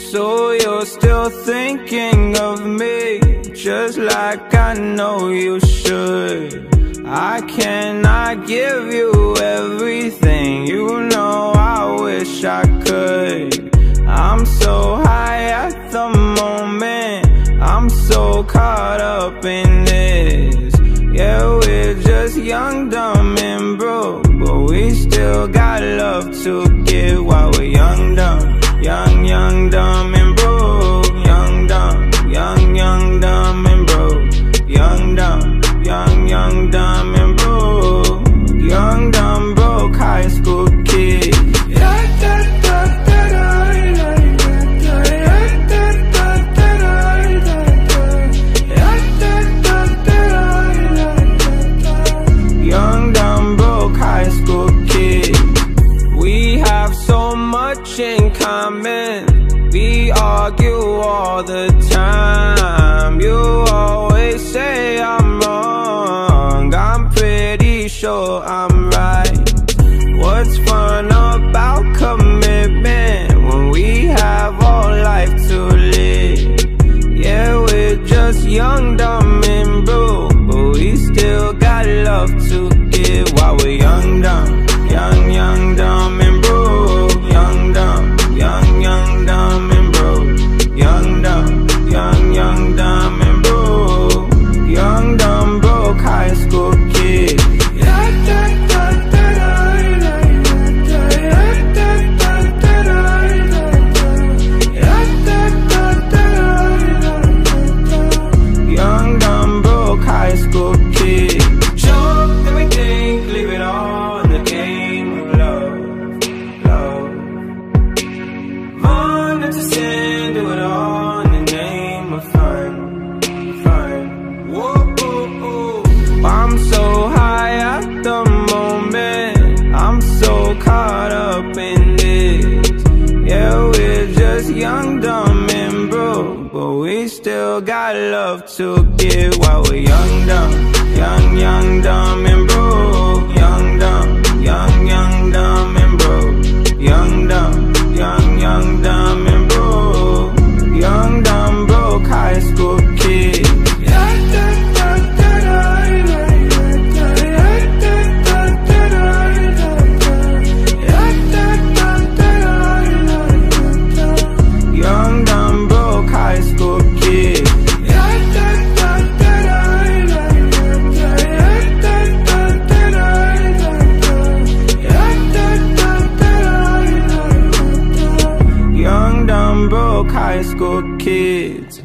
So you're still thinking of me, just like I know you should. I cannot give you everything, you know I wish I could. I'm so high at the moment, I'm so caught up in this. Yeah, we're just young, dumb, and broke, but we still got love to give while we're young, dumb. Young, dumb, and broke. Young, dumb, dumb, and broke. Young, dumb, dumb, and broke. Young, dumb, broke high school kid. Young, dumb, broke high school kid. We have so much in common, we argue all the time. You always say I'm wrong, I'm pretty sure I'm right. What's fun about commitment when we have all life to live? Yeah, we're just young, dumb, and broke, but we still got love to give while we're young, dumb. Young, dumb, and broke. Young, dumb, dumb, and broke. Young, dumb, dumb, and broke. Young, dumb, broke high school kid. Young, dumb, broke high school kid. Show everything, leave it all in the game of love. Run into sin, do it all in the name of fun. Whoa. I'm so high at the moment, I'm so caught up in this. Yeah, we're just young, dumb, and broke, but we still got love to give while we're young, dumb. Young, dumb, and broke. Young, dumb, dumb, and broke. Young, dumb, dumb, and broke. Young, dumb, broke high school kid. Young, dumb, broke high school kid. Young, dumb, broke high school kids.